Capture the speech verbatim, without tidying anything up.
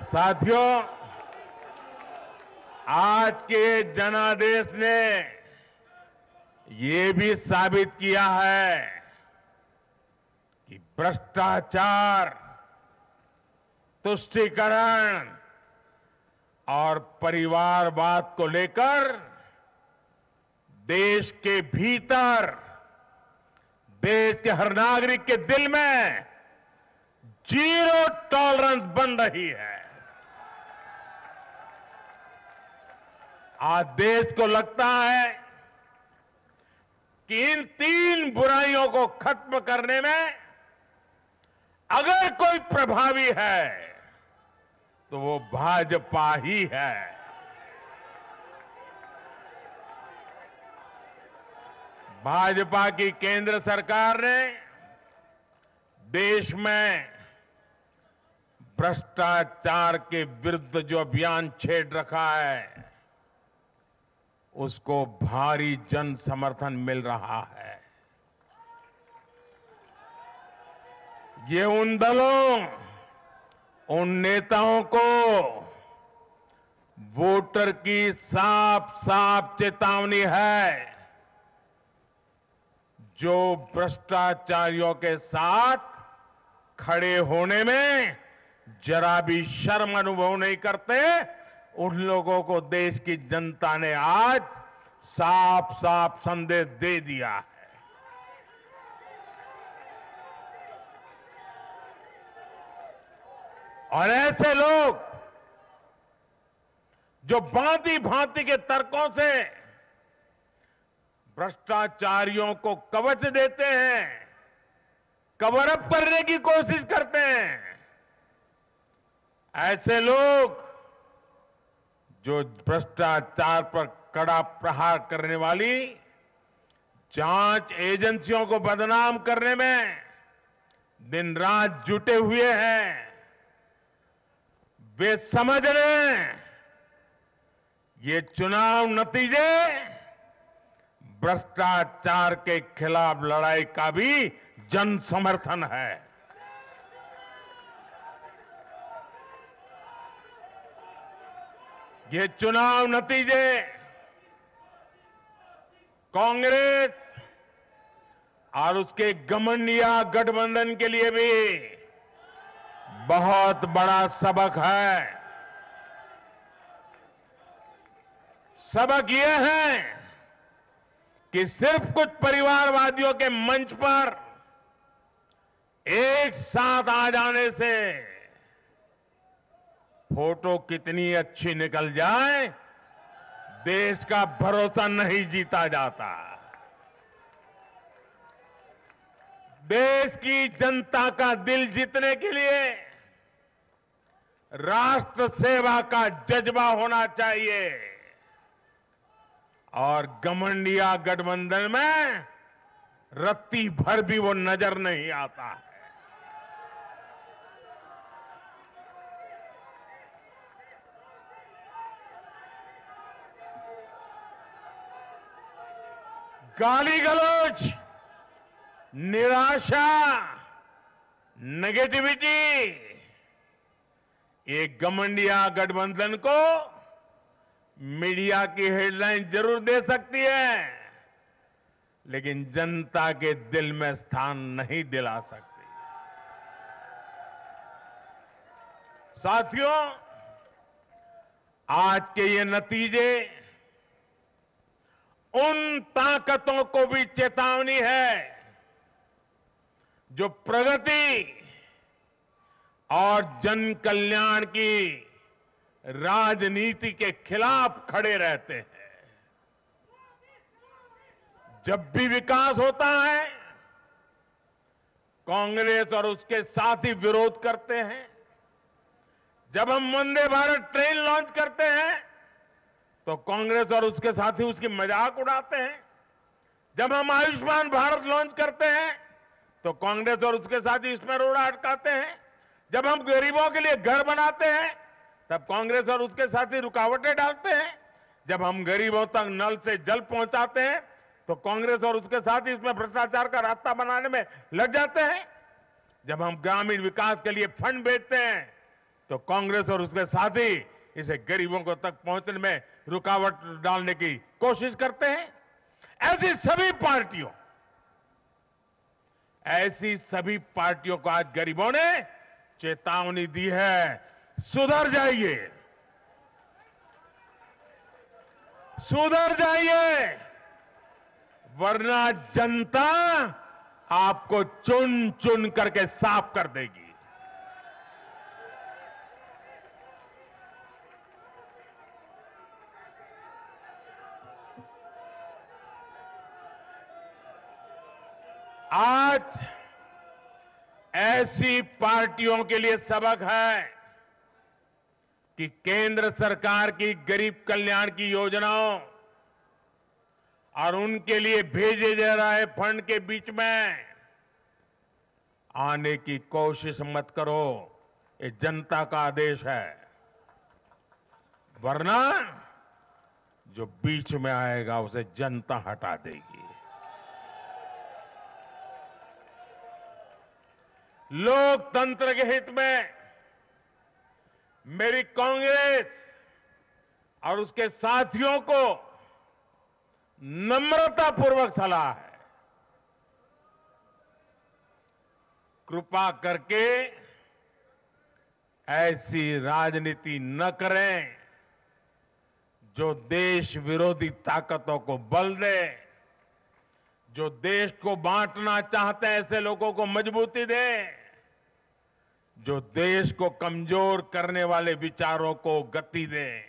साथियों, आज के जनादेश ने ये भी साबित किया है कि भ्रष्टाचार, तुष्टीकरण और परिवारवाद को लेकर देश के भीतर, देश के हर नागरिक के दिल में जीरो टॉलरेंस बन रही है। आज देश को लगता है कि इन तीन बुराइयों को खत्म करने में अगर कोई प्रभावी है तो वो भाजपा ही है। भाजपा की केंद्र सरकार ने देश में भ्रष्टाचार के विरुद्ध जो अभियान छेड़ रखा है, उसको भारी जन समर्थन मिल रहा है। ये उन दलों, उन नेताओं को वोटर की साफ साफ चेतावनी है जो भ्रष्टाचारियों के साथ खड़े होने में जरा भी शर्म अनुभव नहीं करते। उन लोगों को देश की जनता ने आज साफ साफ संदेश दे दिया है। और ऐसे लोग जो भांति भांति के तर्कों से भ्रष्टाचारियों को कवच देते हैं, कवर अप करने की कोशिश करते हैं, ऐसे लोग जो भ्रष्टाचार पर कड़ा प्रहार करने वाली जांच एजेंसियों को बदनाम करने में दिन रात जुटे हुए हैं, वे समझ रहे हैं ये चुनाव नतीजे भ्रष्टाचार के खिलाफ लड़ाई का भी जन समर्थन है। ये चुनाव नतीजे कांग्रेस और उसके घमंडिया गठबंधन के लिए भी बहुत बड़ा सबक है। सबक ये है कि सिर्फ कुछ परिवारवादियों के मंच पर एक साथ आ जाने से फोटो कितनी अच्छी निकल जाए, देश का भरोसा नहीं जीता जाता। देश की जनता का दिल जीतने के लिए राष्ट्र सेवा का जज्बा होना चाहिए और घमंडिया गठबंधन में रत्ती भर भी वो नजर नहीं आता है। गाली गलौज, निराशा, नेगेटिविटी, ये घमंडिया गठबंधन को मीडिया की हेडलाइन जरूर दे सकती है, लेकिन जनता के दिल में स्थान नहीं दिला सकती। साथियों, आज के ये नतीजे उन ताकतों को भी चेतावनी है जो प्रगति और जन कल्याण की राजनीति के खिलाफ खड़े रहते हैं। जब भी विकास होता है, कांग्रेस और उसके साथी विरोध करते हैं। जब हम वंदे भारत ट्रेन लॉन्च करते हैं तो कांग्रेस और उसके साथी उसकी मजाक उड़ाते हैं। जब हम आयुष्मान भारत लॉन्च करते हैं तो कांग्रेस और उसके साथी इसमें रोड़ा अटकाते हैं। जब हम गरीबों के लिए घर बनाते हैं तब कांग्रेस और उसके साथी रुकावटें डालते हैं। जब हम गरीबों तक नल से जल पहुंचाते हैं तो कांग्रेस और उसके साथी इसमें भ्रष्टाचार का रास्ता बनाने में लग जाते हैं। जब हम ग्रामीण विकास के लिए फंड भेजते हैं तो कांग्रेस और उसके साथी इसे गरीबों को तक पहुंचने में रुकावट डालने की कोशिश करते हैं। ऐसी सभी पार्टियों ऐसी सभी पार्टियों को आज गरीबों ने चेतावनी दी है, सुधर जाइए, सुधर जाइए, वरना जनता आपको चुन चुन करके साफ कर देगी। आज ऐसी पार्टियों के लिए सबक है कि केंद्र सरकार की गरीब कल्याण की योजनाओं और उनके लिए भेजे जा रहे फंड के बीच में आने की कोशिश मत करो। ये जनता का आदेश है, वरना जो बीच में आएगा उसे जनता हटा देगी। लोकतंत्र के हित में मेरी कांग्रेस और उसके साथियों को नम्रतापूर्वक सलाह है, कृपा करके ऐसी राजनीति न करें जो देश विरोधी ताकतों को बल दे, जो देश को बांटना चाहते हैं ऐसे लोगों को मजबूती दे, जो देश को कमजोर करने वाले विचारों को गति दे।